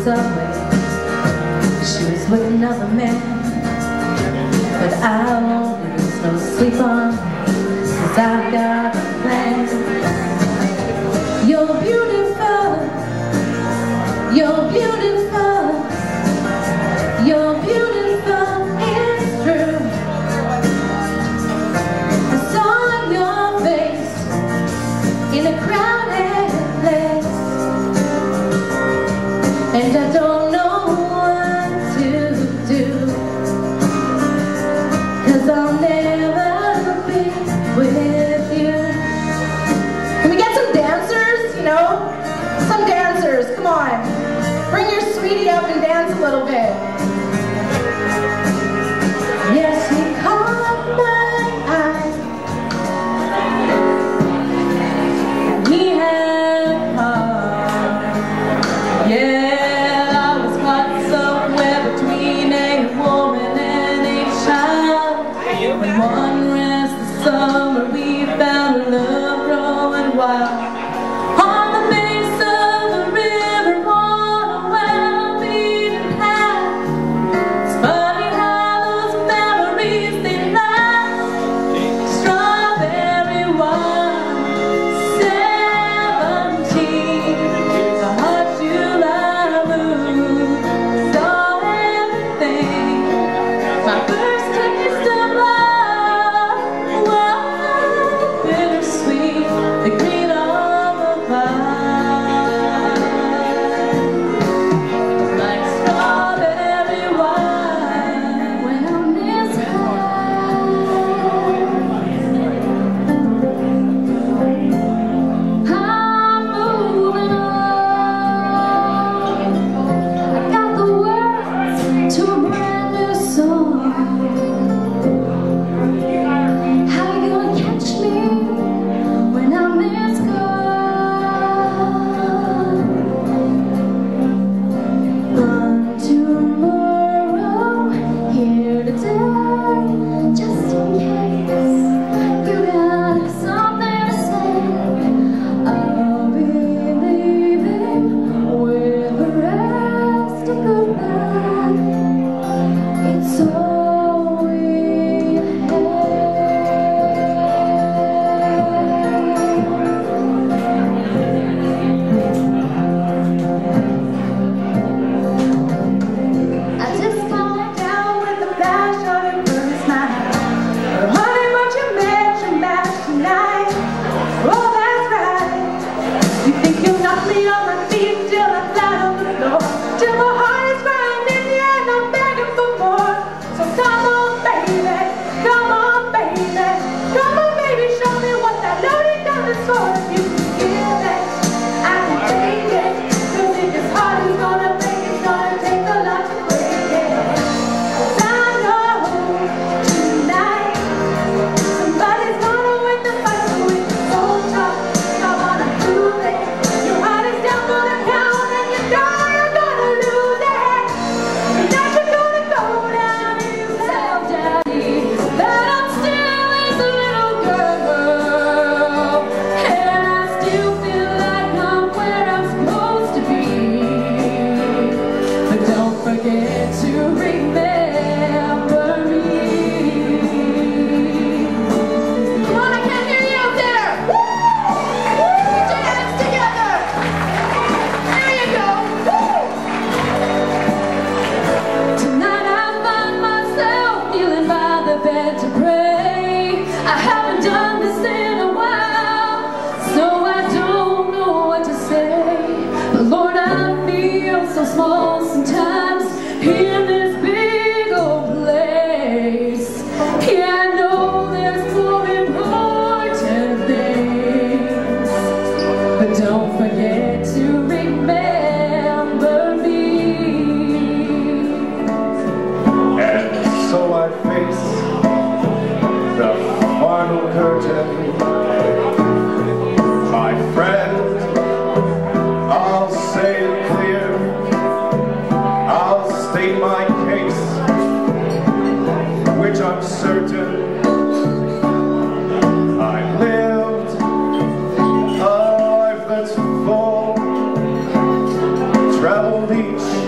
subway. She was with another man, but I won't lose no sleep on, 'cause I've got a plan. You're beautiful, you're beautiful, you're beautiful, it's true. I saw your face in a crowded place, and I don't know what to do, 'cause I'll never be with you. Can we get some dancers, you know? Some dancers, come on. Bring your sweetie up and dance a little bit. Yes, he caught my eye. He had heart. Yeah, I was caught somewhere between a woman and a child. When one restless summer we found love growing wild. On the base of the river, on a well-beaten path. It's funny how those memories, they last. Strawberry wine, 17, the hot July moon, saw everything. My first taste of love was bittersweet, the green of the vine, like strawberry wine. When I'm this high, I'm moving on. I got the words to a brand new song. How you gonna catch me when I'm this gone? Run tomorrow, here today, just in case you got something to say. I'll be leaving with the rest of goodbye. It's all we I just calmed down with the flash of your first night. But honey, what you mentioned last night, oh, that's right. You think you knocked me on my feet till I'm flat on the floor, till my heart is grinding and I'm begging for more. So come on, baby, come on, baby, come on, baby, show me what that loaded gun is for. If you can give it, I can take it. Don't think this heart is gonna break, it's gonna take a lot to break it. 'Cause I know tonight somebody's gonna win the fight, so it's so tough. I wanna prove it. Your heart is down for the count, and you know you're gonna lose it. You know you're gonna go down and you tell daddy that I'm still his little girl, and I still feel like I'm where I'm supposed to be. But don't forget to remember me. Come on, I can't hear you out there. Woo! Put your hands together. There you go. Woo! Tonight I find myself kneeling by the bed to pray. I haven't done this in a while, so I don't know what to say. But Lord, I feel so small sometimes in this big old place. Yeah, I know there's more important things, but don't forget to remember me. And so I face the final curtain. My friend, I'll say it clear, I'll state my beach.